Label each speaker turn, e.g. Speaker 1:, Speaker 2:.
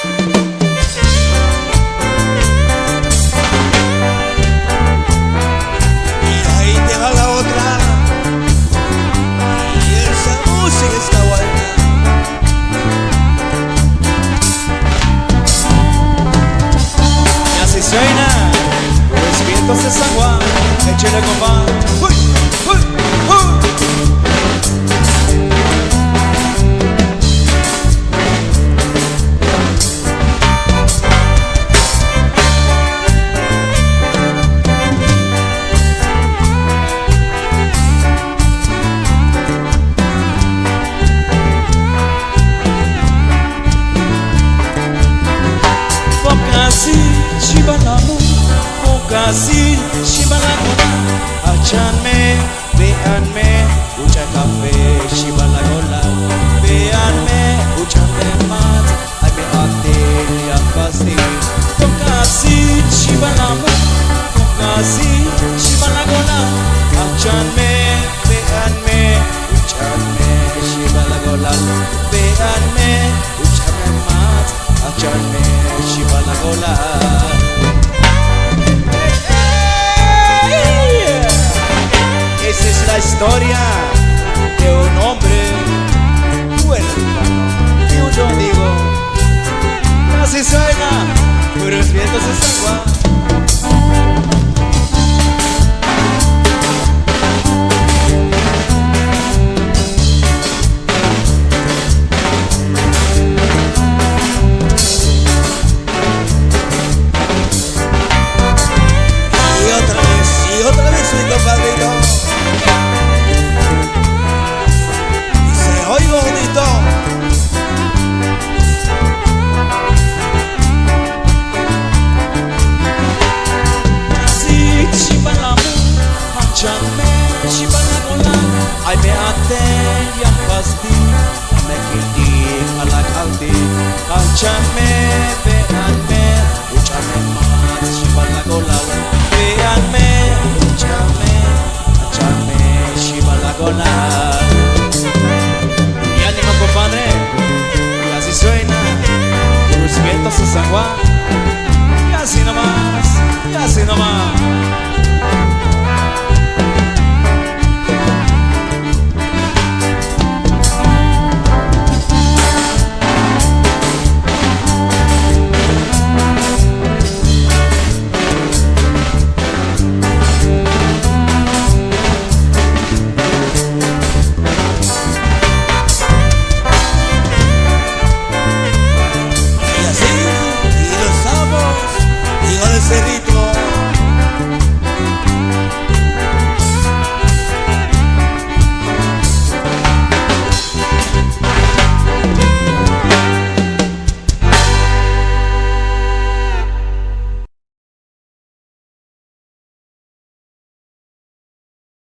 Speaker 1: Vientos de San Juan, échale compa. ¡Uy! ¡Uy! ¡Uy! Poka shibalamu, Poka shibalagola, achanme, veanme, ucha café shibalagola, veanme, uchanme mat, ay me ate ya pasti. Poka shibalamu, Poka shibalagola, achanme, veanme, uchanme shibalagola, veanme, uchanme mat, achanme shibalagola. Esa es la historia de un hombre bueno y yo digo, así suena, pero los vientos de San Juan. Y otra vez soy compadrito. Dice, oigo bonito. Así chibalamu, achanme chibalagola, ay me aten ya pasti, me quiti a la caldi, achanme, veanme, uchame más chibalagola, veanme, uchame, achanme chibalagola. Y ánimo compadre, y así suena los vientos de San Juan. Y así nomás, y así nomás. Cerrito.